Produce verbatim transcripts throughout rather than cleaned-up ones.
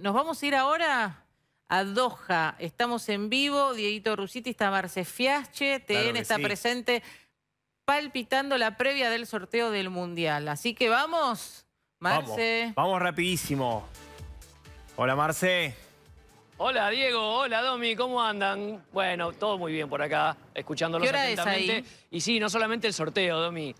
Nos vamos a ir ahora a Doha. Estamos en vivo. Dieguito Rusiti, está Marce Fiasche. T N Claro que está sí. presente palpitando la previa del sorteo del Mundial. Así que vamos, Marce. Vamos, vamos rapidísimo. Hola, Marce. Hola Diego, hola Domi, ¿cómo andan? Bueno, todo muy bien por acá, escuchándolos ¿Qué hora es atentamente. ahí? Y sí, no solamente el sorteo, Domi.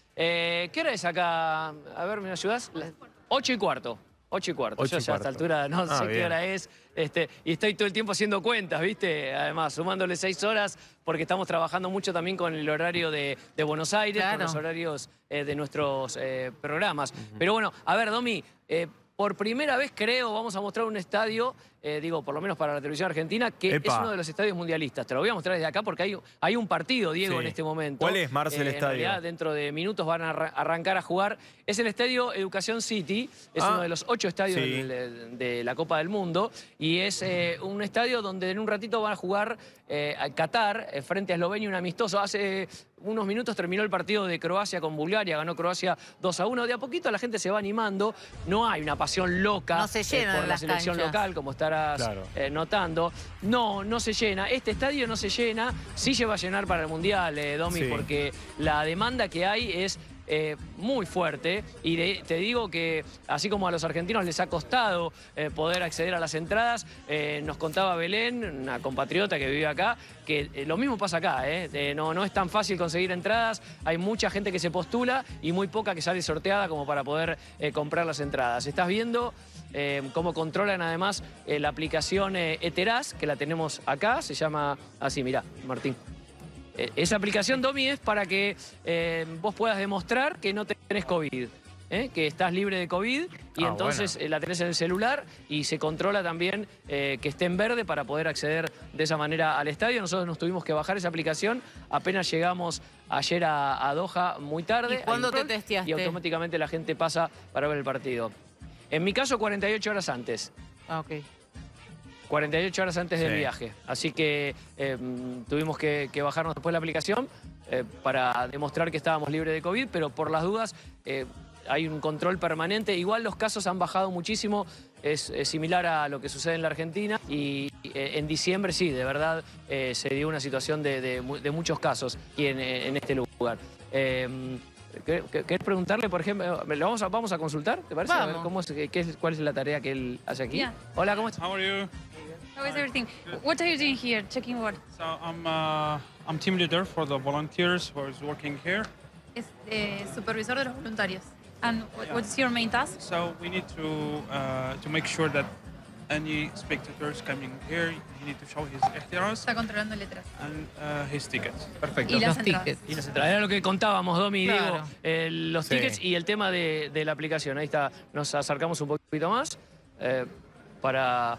Eh, ¿Qué hora es acá? A ver, ¿me ayudás? Las ocho y cuarto. Ocho y cuarto. Ocho Yo y ya a esta cuarto. altura no Ah, sé qué bien. hora es. Este, y estoy todo el tiempo haciendo cuentas, ¿viste? Además, sumándole seis horas, porque estamos trabajando mucho también con el horario de, de Buenos Aires, Claro. con los horarios eh, de nuestros eh, programas. Pero bueno, a ver, Domi, eh, por primera vez creo vamos a mostrar un estadio, eh, digo, por lo menos para la televisión argentina, que Epa. es uno de los estadios mundialistas. Te lo voy a mostrar desde acá porque hay, hay un partido, Diego, Sí. en este momento. ¿Cuál es, Marce, el Eh, en estadio? realidad, dentro de minutos van a arra- arrancar a jugar. Es el estadio Educación City, es Ah, uno de los ocho estadios sí. del- de la Copa del Mundo y es eh, un estadio donde en un ratito van a jugar eh, a Qatar eh, frente a Eslovenia, un amistoso. Hace unos minutos terminó el partido de Croacia con Bulgaria, ganó Croacia dos a uno. De a poquito la gente se va animando, no hay una pasión loca No se llenan por la las selección canchas. local, como estarás Claro. eh, notando. No, no se llena. Este estadio no se llena, sí se va a llenar para el Mundial, eh, Domi, Sí. porque la demanda que hay es eh, muy fuerte y de- te digo que así como a los argentinos les ha costado eh, poder acceder a las entradas, eh, nos contaba Belén, una compatriota que vive acá, que eh, lo mismo pasa acá, eh, eh, no, no es tan fácil conseguir entradas, hay mucha gente que se postula y muy poca que sale sorteada como para poder eh, comprar las entradas. Estás viendo eh, cómo controlan además eh, la aplicación eh, Eteraz, que la tenemos acá, se llama así, mirá, Martín. Eh, Esa aplicación, Domi, es para que eh, vos puedas demostrar que no tenés COVID, ¿eh? Que estás libre de COVID y Ah, entonces bueno. eh, la tenés en el celular y se controla también eh, que esté en verde para poder acceder de esa manera al estadio. Nosotros nos tuvimos que bajar esa aplicación, apenas llegamos ayer a, a Doha muy tarde. ¿Y cuándo hay un te control testeaste? Y automáticamente la gente pasa para ver el partido. En mi caso, cuarenta y ocho horas antes. Ah, ok. cuarenta y ocho horas antes del Sí. viaje. Así que eh, tuvimos que, que bajarnos después la aplicación eh, para demostrar que estábamos libres de COVID, pero por las dudas eh, hay un control permanente. Igual los casos han bajado muchísimo, es, es similar a lo que sucede en la Argentina y eh, en diciembre sí, de verdad eh, se dio una situación de, de mu- de muchos casos aquí en, en este lugar. Eh, ¿quer- quer- ¿Querés preguntarle, por ejemplo, lo vamos a, vamos a consultar, te parece? A ver Vamos. cómo es, qué es- cuál es la tarea que él hace aquí. Yeah. Hola, ¿cómo estás? How are you? How is everything? What are you doing here? Checking what? So I'm uh, I'm team leader for the volunteers who is working here. Es eh, supervisor de los voluntarios. And what, what's your main task? So we need to uh, to make sure that any spectators coming here, he need to show his ihtiras Está controlando letras. and uh, his tickets. Perfecto. Y las Los entradas. tickets. Y las entradas. Era lo que contábamos, Domi y Claro. Diego, eh, los Sí. tickets y el tema de, de la aplicación. Ahí está, nos acercamos un poquito más eh, para...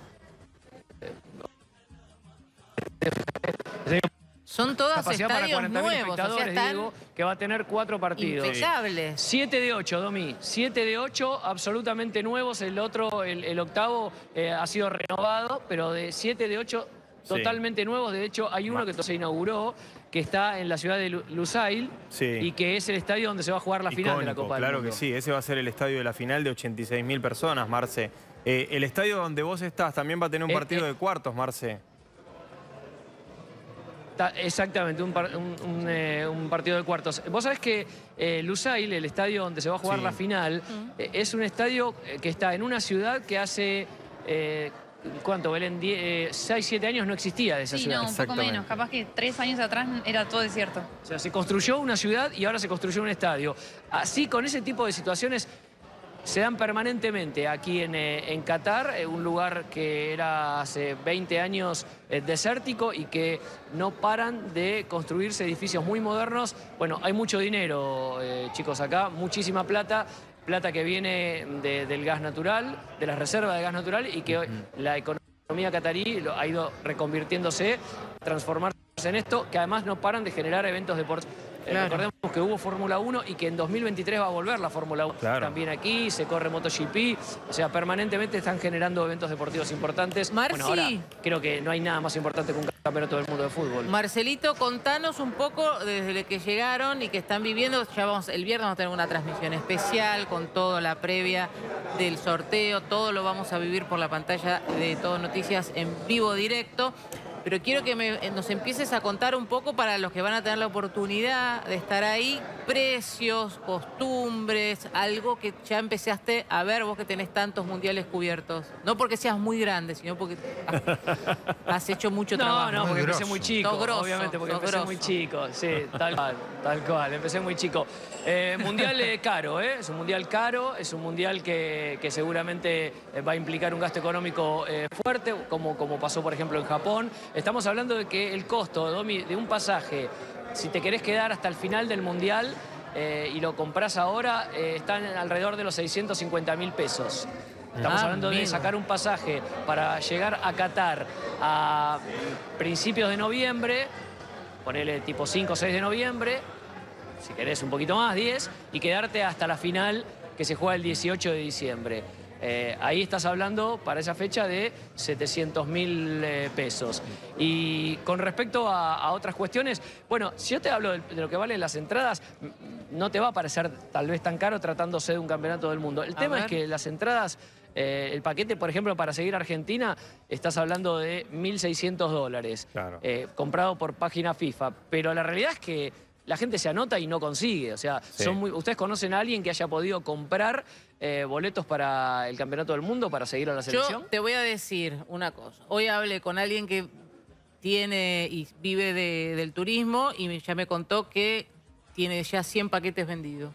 Son todos capacidad para estadios cuarenta mil nuevos, o sea, espectadores, están Diego, que va a tener cuatro partidos. impecables. siete de ocho, Domi. siete de ocho, absolutamente nuevos. El otro, el, el octavo, eh, ha sido renovado, pero de siete de ocho Sí. totalmente nuevos. De hecho, hay uno que se inauguró, que está en la ciudad de Lu- Lusail, Sí. y que es el estadio donde se va a jugar la final de la Icónico, Copa del claro Mundo. que sí, ese va a ser el estadio de la final de ochenta y seis mil personas, Marce. Eh, el estadio donde vos estás también va a tener un Eh, partido eh. de cuartos, Marce. Ta- Exactamente, un, par- un- un, eh, un partido de cuartos. Vos sabés que eh, Lusail, el estadio donde se va a jugar Sí. la final, eh, es un estadio eh, que está en una ciudad que hace, eh, ¿cuánto, Belén? seis, siete años no existía de esa Sí, ciudad. no, un poco Exactamente. menos. Capaz que tres años atrás era todo desierto. O sea, se construyó una ciudad y ahora se construyó un estadio. Así, con ese tipo de situaciones se dan permanentemente aquí en, eh, en Qatar, eh, un lugar que era hace veinte años eh, desértico y que no paran de construirse edificios muy modernos. Bueno, hay mucho dinero, eh, chicos, acá, muchísima plata, plata que viene de- del gas natural, de las reservas de gas natural y que hoy la economía catarí lo- ha ido reconvirtiéndose, transformarse en esto, que además no paran de generar eventos deportivos. Eh, Claro. Recordemos que hubo Fórmula uno y que en dos mil veintitrés va a volver la Fórmula uno. Claro. También aquí se corre MotoGP. O sea, permanentemente están generando eventos deportivos importantes. Marci. Bueno, ahora creo que no hay nada más importante que un campeonato del mundo de fútbol. Marcelito, contanos un poco desde que llegaron y que están viviendo. Ya vamos, el viernes vamos a tener una transmisión especial con toda la previa del sorteo. Todo lo vamos a vivir por la pantalla de Todo Noticias en vivo directo. Pero quiero que me, nos empieces a contar un poco para los que van a tener la oportunidad de estar ahí, precios, costumbres, algo que ya empezaste a ver vos que tenés tantos mundiales cubiertos. No porque seas muy grande, sino porque has hecho mucho no, trabajo. No, no, porque Muy empecé grosso. muy chico, Sos grosso, obviamente, porque sos empecé grosso. muy chico. Sí, tal cual, tal cual, empecé muy chico. Eh, mundial eh, caro, ¿eh? Es un mundial caro, es un mundial que, que seguramente va a implicar un gasto económico eh, fuerte, como, como pasó, por ejemplo, en Japón. Estamos hablando de que el costo, Domi, de un pasaje, si te querés quedar hasta el final del mundial eh, y lo comprás ahora, eh, están alrededor de los seiscientos cincuenta mil pesos. Estamos Ah, hablando de amigo. sacar un pasaje para llegar a Qatar a principios de noviembre, ponele tipo cinco o seis de noviembre, si querés un poquito más, diez, y quedarte hasta la final que se juega el dieciocho de diciembre. Eh, ahí estás hablando para esa fecha de setecientos mil eh, pesos. Y con respecto a, a otras cuestiones, bueno, si yo te hablo de, de lo que valen las entradas, no te va a parecer tal vez tan caro tratándose de un campeonato del mundo. El A tema ver. es que las entradas, eh, el paquete, por ejemplo, para seguir a Argentina, estás hablando de mil seiscientos dólares, Claro. eh, comprado por página FIFA. Pero la realidad es que la gente se anota y no consigue. O sea, Sí. son muy, ¿ustedes conocen a alguien que haya podido comprar eh, boletos para el Campeonato del Mundo para seguir a la selección? Yo te voy a decir una cosa. Hoy hablé con alguien que tiene y vive de- del turismo y me- ya me contó que tiene ya cien paquetes vendidos.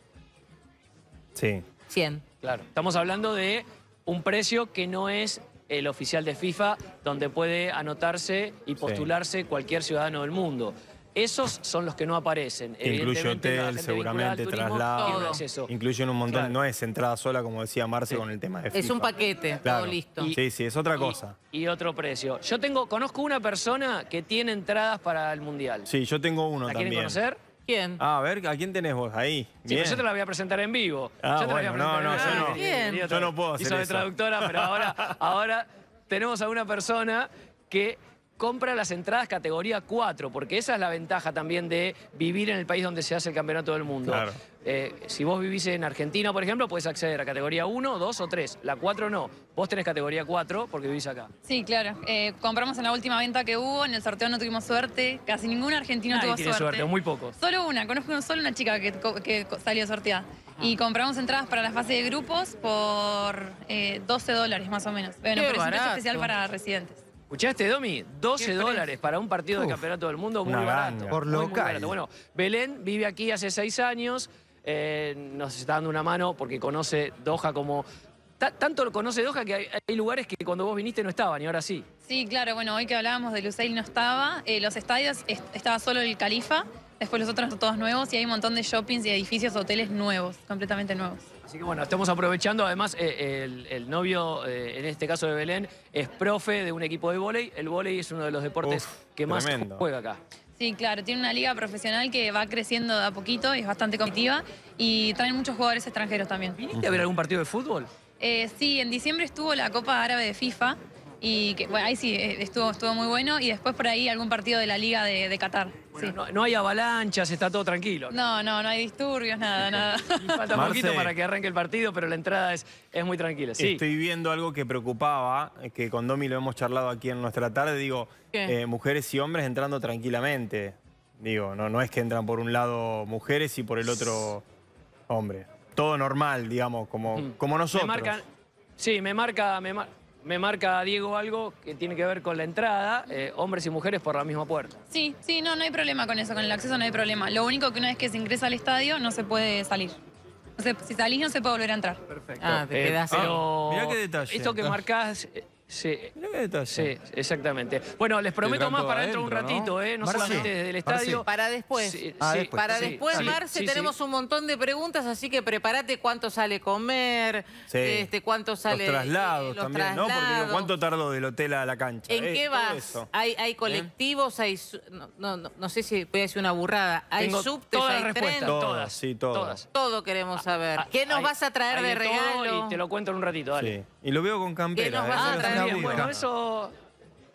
Sí. cien. Claro. Estamos hablando de un precio que no es el oficial de FIFA, donde puede anotarse y postularse cualquier ciudadano del mundo. Esos son los que no aparecen. Incluye Evidentemente, la hotel, gente vinculada al seguramente turismo traslado. tiene un Todo. acceso. Incluyen un montón, Claro. no es entrada sola, como decía Marce, Sí. con el tema de Es FIFA. un paquete, Claro. todo listo. Y- Sí, sí, es otra Y- cosa. Y, otro precio. Yo tengo, conozco una persona que tiene entradas para el Mundial. Sí, yo tengo uno ¿La también. quieren conocer? ¿Quién? Ah, a ver, ¿a quién tenés vos ahí? Sí, Bien. pero yo te la voy a presentar en vivo. Ah, yo te la voy a bueno, no, presentar no, en yo vivo. no. Bien. Hizo- Yo no puedo hacer Hizo de eso. traductora, pero ahora, ahora tenemos a una persona que compra las entradas categoría cuatro, porque esa es la ventaja también de vivir en el país donde se hace el campeonato del mundo. Claro. Eh, si vos vivís en Argentina, por ejemplo, puedes acceder a categoría uno, dos o tres. La cuatro no. Vos tenés categoría cuatro porque vivís acá. Sí, claro. Eh, compramos en la última venta que hubo, en el sorteo no tuvimos suerte, casi ningún argentino Nadie tuvo tiene suerte, muy pocos. Solo una, conozco solo una chica que, co- que co- salió sorteada. Y compramos entradas para la fase de grupos por eh, doce dólares más o menos. Bueno, Qué pero es un precio barato. especial para residentes. ¿Escuchaste, Domi? doce ¿Qué dólares precio? para un partido de Uf, campeonato del mundo, muy una barato. ganga. Por Muy, muy local. barato. Bueno, Belén vive aquí hace seis años, eh, nos está dando una mano porque conoce Doha como... Ta- tanto lo conoce Doha que hay, hay lugares que cuando vos viniste no estaban y ahora sí. Sí, claro, bueno, hoy que hablábamos de Lusail no estaba, eh, los estadios est- estaba solo el Califa, después los otros todos nuevos y hay un montón de shoppings y edificios, hoteles nuevos, completamente nuevos. Así que bueno, estamos aprovechando. Además, eh, el, el novio, eh, en este caso de Belén, es profe de un equipo de vóley. El vóley es uno de los deportes Uf, que más tremendo. juega acá. Sí, claro, tiene una liga profesional que va creciendo de a poquito y es bastante competitiva y traen muchos jugadores extranjeros también. ¿Viniste a ver algún partido de fútbol? Eh, sí, en diciembre estuvo la Copa Árabe de FIFA y que, bueno, ahí sí, eh, estuvo, estuvo muy bueno y después por ahí algún partido de la Liga de, de Qatar. Bueno, sí. no, no hay avalanchas, está todo tranquilo. No, no, no hay disturbios, nada, nada. Y falta Marce. poquito para que arranque el partido, pero la entrada es, es muy tranquila. Sí. Estoy viendo algo que preocupaba, eh, que con Domi lo hemos charlado aquí en nuestra tarde. Digo, ¿Qué? eh, mujeres y hombres entrando tranquilamente. Digo, no, no es que entran por un lado mujeres y por el otro hombres. Todo normal, digamos, como, Mm. como nosotros. Me marca, sí, me marca, me, mar- me marca Diego algo que tiene que ver con la entrada, eh, hombres y mujeres por la misma puerta. Sí, sí, no, no hay problema con eso, con el acceso no hay problema. Lo único que una vez que se ingresa al estadio no se puede salir. O sea, si salís no se puede volver a entrar. Perfecto. Ah, te quedás ahí. pero Ah, mirá qué detalle. Esto que Ah. marcás, eh, sí, Mirá qué detalle. sí, exactamente. Bueno, les prometo Tendrán más todo para dentro de un adentro, ¿no? ratito, ¿eh? No Marce. solamente desde el Marce. estadio. Para después. Sí, Ah, sí, después. Para sí, después, sí, Marce, sí, tenemos sí. un montón de preguntas, así que prepárate cuánto sale comer, Sí. este, cuánto sale... Los traslados eh, los también, ¿no? Porque digo, traslados. ¿cuánto tardó del hotel a la cancha? ¿En Eh, qué todo vas? eso. ¿Hay, hay colectivos? Hay su- no, no, no, no sé si voy a decir una burrada. ¿Hay Tengo subtes? todas ¿Hay las respuestas, tren? Todo, todas. sí, todo. Todas. Todo queremos saber. Ah, ¿Qué nos hay- vas a traer hay de todo regalo? Y te lo cuento en un ratito, dale. Sí. Y lo veo con campera. ¿Qué nos ¿eh? vas a Ah, Es traer? una también. burla. Bueno, eso...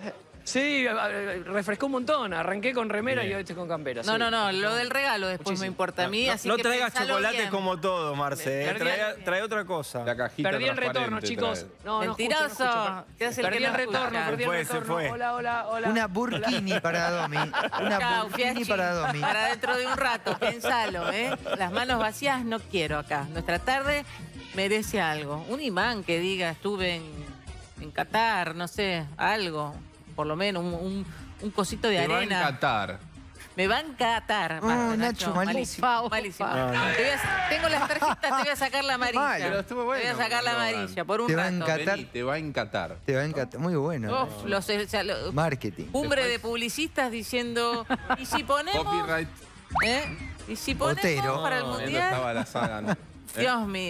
Sí, refrescó un montón. Arranqué con remera Bien. y hoy estoy con campera. No, sí. no, no, lo del regalo después Muchísimo. me importa a mí, No, así no que traigas pensalo chocolate bien. como todo, Marce. eh. Perdí- Trae, trae otra cosa. La cajita Perdí el retorno, transparente chicos. trae. No, no escucho, no Mentiroso. escucho. ¿Qué hace el Perdí que el no retorno, escucha? perdí Se fue, el se retorno. fue. Hola, hola, hola. Una burkini para Domi. Una Chau, burkini Fiachi. para Domi. Para dentro de un rato, pensalo, ¿eh? Las manos vacías no quiero acá. Nuestra tarde merece algo. Un imán que diga estuve en, en Qatar, no sé, algo. Por lo menos un, un, un cosito de Te va a arena. encantar. Me va a encatar. Oh, Basta, Nacho, malísimo. Malísimo. malísimo. No, no. Te voy a- tengo las tarjetas, te voy a sacar la amarilla. Mal. Pero estuvo bueno, te voy a sacar la Logan. amarilla por un Te va a rato. encantar. Vení, te va a encantar. Te va a encantar. Muy bueno. Uf, los, o sea, lo- Marketing. cumbre de publicistas diciendo, ¿y si ponemos? Copyright. ¿Eh? ¿Y si ponemos Otero. para el Viendo mundial? estaba la saga. ¿no? Dios mío.